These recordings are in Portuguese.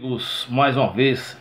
Mais uma vez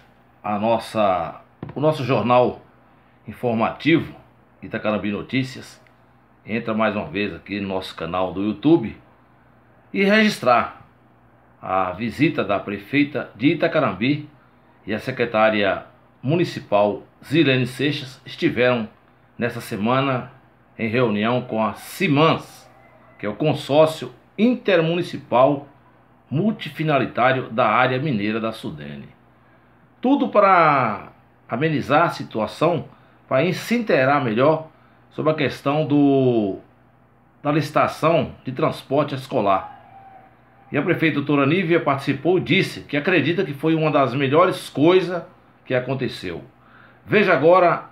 o nosso jornal informativo Itacarambi Notícias entra mais uma vez aqui no nosso canal do YouTube e registrar a visita da prefeita de Itacarambi e a secretária municipal Zilene Seixas estiveram nessa semana em reunião com a CIMANS, que é o consórcio intermunicipal multifinalitário da área mineira da Sudene. Tudo para amenizar a situação, para se inteirar melhor sobre a questão da licitação de transporte escolar. E a prefeita doutora Nívia participou e disse que acredita que foi uma das melhores coisas que aconteceu. Veja agora,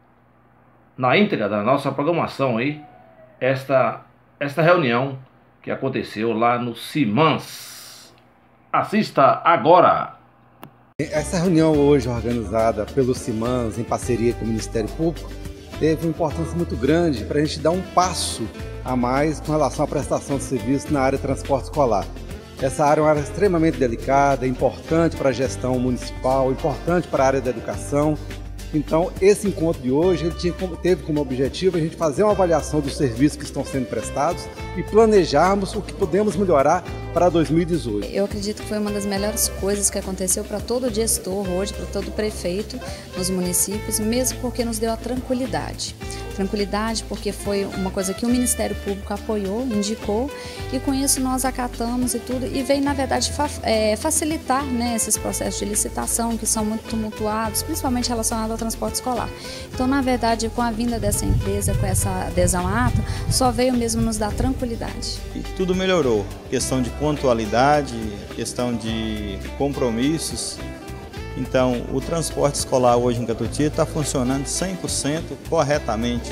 na íntegra da nossa programação aí, esta reunião que aconteceu lá no CIMANS. Assista agora! Essa reunião hoje organizada pelo CIMANS em parceria com o Ministério Público teve uma importância muito grande para a gente dar um passo a mais com relação à prestação de serviço na área de transporte escolar. Essa área é uma área extremamente delicada, importante para a gestão municipal, importante para a área da educação. Então, esse encontro de hoje teve como objetivo a gente fazer uma avaliação dos serviços que estão sendo prestados e planejarmos o que podemos melhorar para 2018. Eu acredito que foi uma das melhores coisas que aconteceu para todo gestor hoje, para todo prefeito nos municípios, mesmo porque nos deu a tranquilidade. Tranquilidade porque foi uma coisa que o Ministério Público apoiou, indicou, e com isso nós acatamos e tudo, e veio na verdade facilitar, né, esses processos de licitação que são muito tumultuados, principalmente relacionados ao transporte escolar. Então, na verdade, com a vinda dessa empresa, com essa adesão à ata, só veio mesmo nos dar tranquilidade. E tudo melhorou, questão de pontualidade, questão de compromissos. Então, o transporte escolar hoje em Catuti está funcionando 100% corretamente.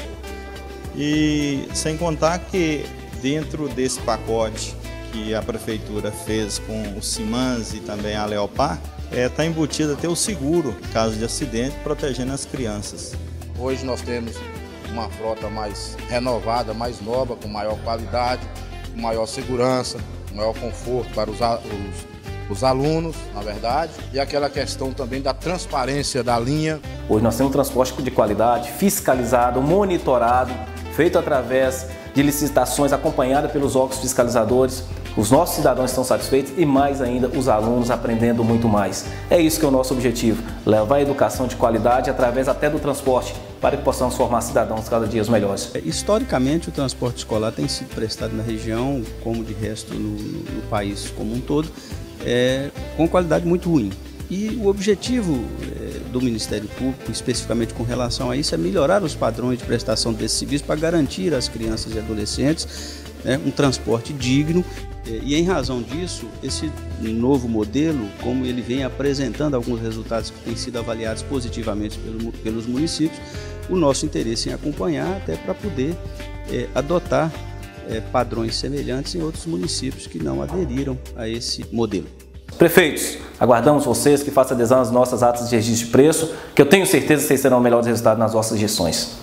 E sem contar que dentro desse pacote que a Prefeitura fez com o CIMANS e também a Leopar, está embutido até o seguro, em caso de acidente, protegendo as crianças. Hoje nós temos uma frota mais renovada, mais nova, com maior qualidade, com maior segurança, maior conforto para os alunos, na verdade, e aquela questão também da transparência da linha. Hoje nós temos um transporte de qualidade, fiscalizado, monitorado, feito através de licitações acompanhadas pelos órgãos fiscalizadores. Os nossos cidadãos estão satisfeitos e mais ainda os alunos aprendendo muito mais. É isso que é o nosso objetivo, levar a educação de qualidade através até do transporte, para que possamos formar cidadãos cada dia melhores. Historicamente, o transporte escolar tem sido prestado na região, como de resto no país como um todo, com qualidade muito ruim. E o objetivo do Ministério Público, especificamente com relação a isso, é melhorar os padrões de prestação desse serviço para garantir às crianças e adolescentes um transporte digno. E em razão disso, esse novo modelo, como ele vem apresentando alguns resultados que têm sido avaliados positivamente pelos municípios, o nosso interesse em acompanhar até para poder adotar padrões semelhantes em outros municípios que não aderiram a esse modelo. Prefeitos, aguardamos vocês que façam adesão às nossas atas de registro de preço, que eu tenho certeza que vocês terão melhores resultados nas vossas gestões.